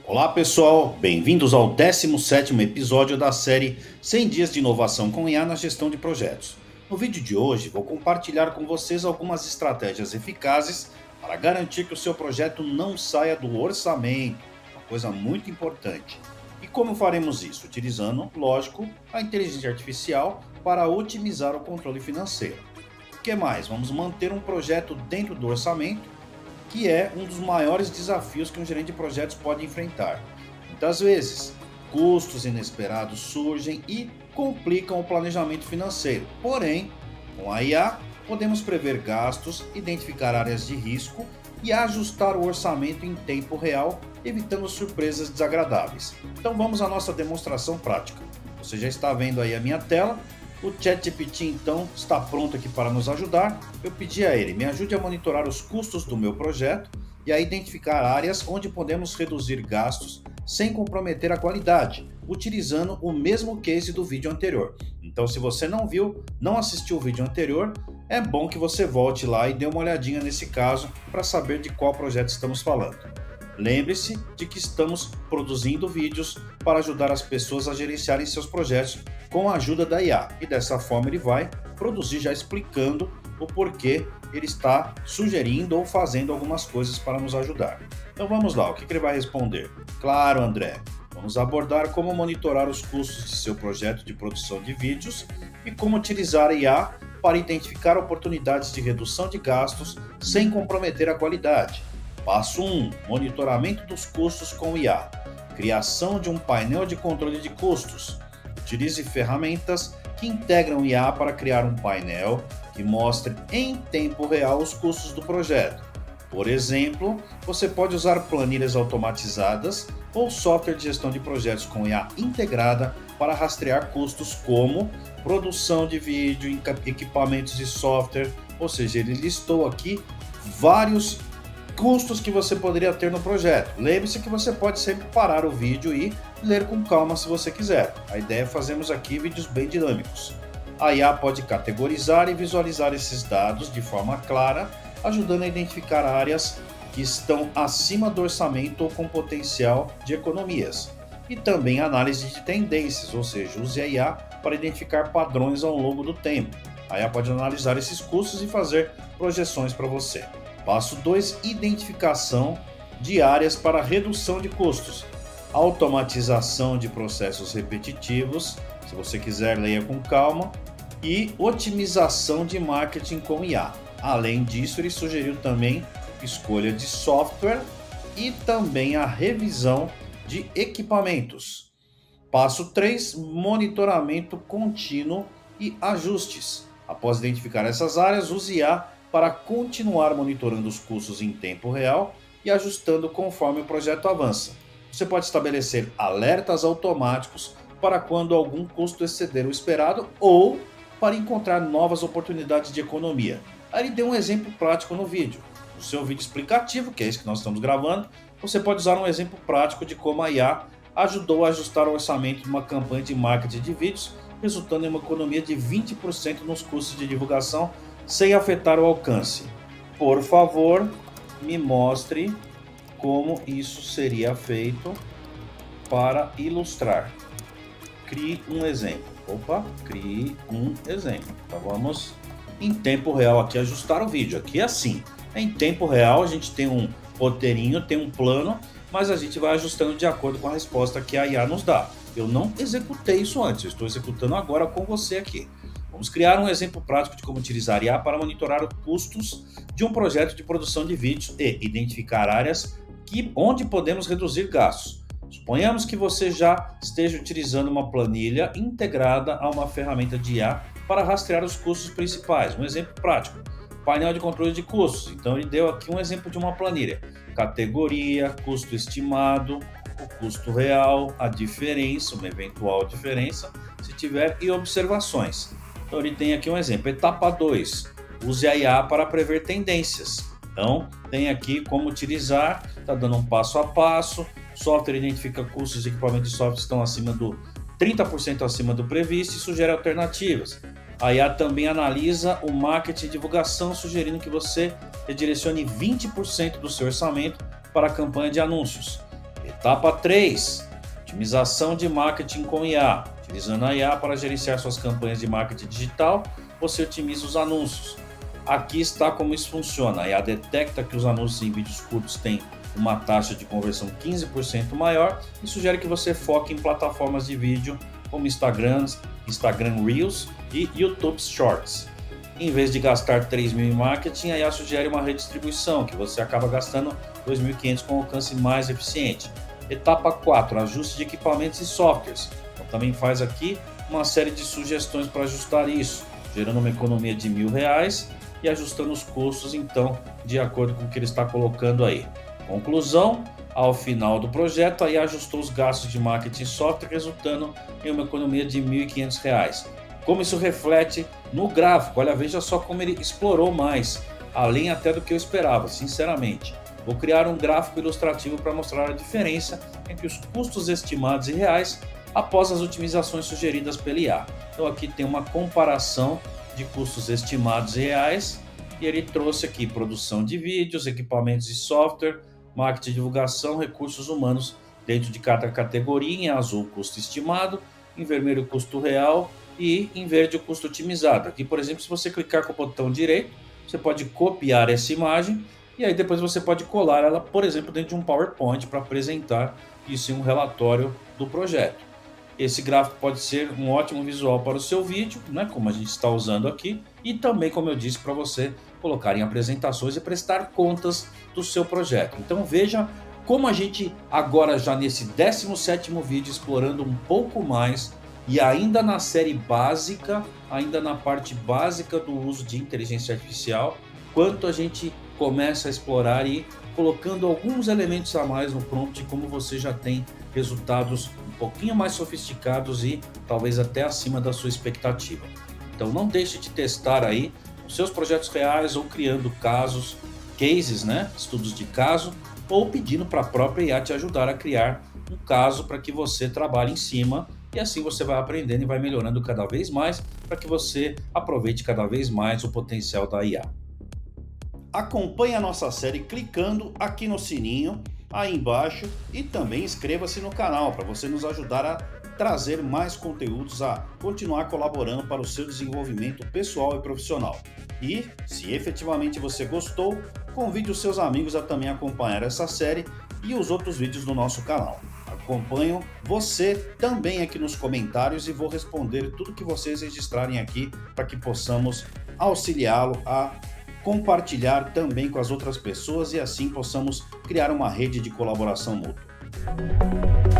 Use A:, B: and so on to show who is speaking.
A: Olá pessoal, bem-vindos ao 17º episódio da série 100 dias de inovação com IA na gestão de projetos. No vídeo de hoje vou compartilhar com vocês algumas estratégias eficazes para garantir que o seu projeto não saia do orçamento, uma coisa muito importante. E como faremos isso? Utilizando, lógico, a inteligência artificial para otimizar o controle financeiro. O que mais? Vamos manter um projeto dentro do orçamento, que é um dos maiores desafios que um gerente de projetos pode enfrentar. Muitas vezes, custos inesperados surgem e complicam o planejamento financeiro. Porém, com a IA, podemos prever gastos, identificar áreas de risco e ajustar o orçamento em tempo real, evitando surpresas desagradáveis. Então vamos à nossa demonstração prática. Você já está vendo aí a minha tela. O ChatGPT então está pronto aqui para nos ajudar. Eu pedi a ele, me ajude a monitorar os custos do meu projeto e a identificar áreas onde podemos reduzir gastos sem comprometer a qualidade, utilizando o mesmo case do vídeo anterior. Então, se você não viu, não assistiu o vídeo anterior, é bom que você volte lá e dê uma olhadinha nesse caso para saber de qual projeto estamos falando. Lembre-se de que estamos produzindo vídeos para ajudar as pessoas a gerenciarem seus projetos com a ajuda da IA. E dessa forma ele vai produzir já explicando o porquê ele está sugerindo ou fazendo algumas coisas para nos ajudar. Então vamos lá, o que ele vai responder? Claro, André, vamos abordar como monitorar os custos de seu projeto de produção de vídeos e como utilizar a IA para identificar oportunidades de redução de gastos sem comprometer a qualidade. Passo 1. Monitoramento dos custos com IA. Criação de um painel de controle de custos. Utilize ferramentas que integram IA para criar um painel que mostre em tempo real os custos do projeto. Por exemplo, você pode usar planilhas automatizadas ou software de gestão de projetos com IA integrada para rastrear custos como produção de vídeo, equipamentos e software. Ou seja, ele listou aqui vários custos que você poderia ter no projeto. Lembre-se que você pode sempre parar o vídeo e ler com calma se você quiser. A ideia é fazermos aqui vídeos bem dinâmicos. A IA pode categorizar e visualizar esses dados de forma clara, ajudando a identificar áreas que estão acima do orçamento ou com potencial de economias. E também análise de tendências, ou seja, use a IA para identificar padrões ao longo do tempo. A IA pode analisar esses custos e fazer projeções para você. Passo 2. Identificação de áreas para redução de custos. Automatização de processos repetitivos, se você quiser leia com calma, e otimização de marketing com IA. Além disso, ele sugeriu também escolha de software e também a revisão de equipamentos. Passo 3. Monitoramento contínuo e ajustes. Após identificar essas áreas, use IA para continuar monitorando os custos em tempo real e ajustando conforme o projeto avança. Você pode estabelecer alertas automáticos para quando algum custo exceder o esperado ou para encontrar novas oportunidades de economia. Aí ele deu um exemplo prático no vídeo. No seu vídeo explicativo, que é esse que nós estamos gravando, você pode usar um exemplo prático de como a IA ajudou a ajustar o orçamento de uma campanha de marketing de vídeos, resultando em uma economia de 20% nos custos de divulgação, sem afetar o alcance. Por favor, me mostre como isso seria feito para ilustrar. Crie um exemplo. Crie um exemplo. Então vamos em tempo real aqui ajustar o vídeo. Aqui é assim. Em tempo real a gente tem um roteirinho, tem um plano, mas a gente vai ajustando de acordo com a resposta que a IA nos dá. Eu não executei isso antes, eu estou executando agora com você aqui. Vamos criar um exemplo prático de como utilizar IA para monitorar os custos de um projeto de produção de vídeos e identificar áreas onde podemos reduzir gastos. Suponhamos que você já esteja utilizando uma planilha integrada a uma ferramenta de IA para rastrear os custos principais. Um exemplo prático, painel de controle de custos. Então ele deu aqui um exemplo de uma planilha. Categoria, custo estimado, o custo real, a diferença, uma eventual diferença, se tiver, e observações. Então ele tem aqui um exemplo. Etapa 2. Use a IA para prever tendências. Então tem aqui como utilizar, está dando um passo a passo. O software identifica custos de equipamento de software que estão acima do 30% acima do previsto e sugere alternativas. A IA também analisa o marketing e divulgação, sugerindo que você redirecione 20% do seu orçamento para a campanha de anúncios. Etapa 3. Otimização de marketing com IA. Utilizando a IA para gerenciar suas campanhas de marketing digital, você otimiza os anúncios. Aqui está como isso funciona. A IA detecta que os anúncios em vídeos curtos têm uma taxa de conversão 15% maior e sugere que você foque em plataformas de vídeo como Instagram Reels e YouTube Shorts. Em vez de gastar 3.000 em marketing, a IA sugere uma redistribuição, que você acaba gastando 2.500 com alcance mais eficiente. Etapa 4. Ajuste de equipamentos e softwares. Então, também faz aqui uma série de sugestões para ajustar isso, gerando uma economia de R$ 1.000 e ajustando os custos, então, de acordo com o que ele está colocando aí. Conclusão: ao final do projeto, a IA ajustou os gastos de marketing e software, resultando em uma economia de R$ 1.500. Como isso reflete no gráfico? Olha, veja só como ele explorou mais, além até do que eu esperava, sinceramente. Vou criar um gráfico ilustrativo para mostrar a diferença entre os custos estimados e reais após as otimizações sugeridas pela IA. Então aqui tem uma comparação de custos estimados e reais, e ele trouxe aqui produção de vídeos, equipamentos e software, marketing e divulgação, recursos humanos dentro de cada categoria. Em azul o custo estimado, em vermelho o custo real e em verde o custo otimizado. Aqui, por exemplo, se você clicar com o botão direito, você pode copiar essa imagem e aí depois você pode colar ela, por exemplo, dentro de um PowerPoint para apresentar isso em um relatório do projeto. Esse gráfico pode ser um ótimo visual para o seu vídeo, né, como a gente está usando aqui, e também, como eu disse, para você colocar em apresentações e prestar contas do seu projeto. Então veja como a gente agora já nesse 17º vídeo explorando um pouco mais e ainda na série básica, ainda na parte básica do uso de inteligência artificial, quanto a gente começa a explorar e colocando alguns elementos a mais no prompt, como você já tem resultados um pouquinho mais sofisticados e talvez até acima da sua expectativa. Então não deixe de testar aí os seus projetos reais ou criando casos, cases, né? Estudos de caso, ou pedindo para a própria IA te ajudar a criar um caso para que você trabalhe em cima e assim você vai aprendendo e vai melhorando cada vez mais para que você aproveite cada vez mais o potencial da IA. Acompanhe a nossa série clicando aqui no sininho aí embaixo e também inscreva-se no canal para você nos ajudar a trazer mais conteúdos, a continuar colaborando para o seu desenvolvimento pessoal e profissional. E, se efetivamente você gostou, convide os seus amigos a também acompanhar essa série e os outros vídeos do nosso canal. Acompanho você também aqui nos comentários e vou responder tudo que vocês registrarem aqui para que possamos auxiliá-lo a compartilhar também com as outras pessoas e assim possamos criar uma rede de colaboração mútua.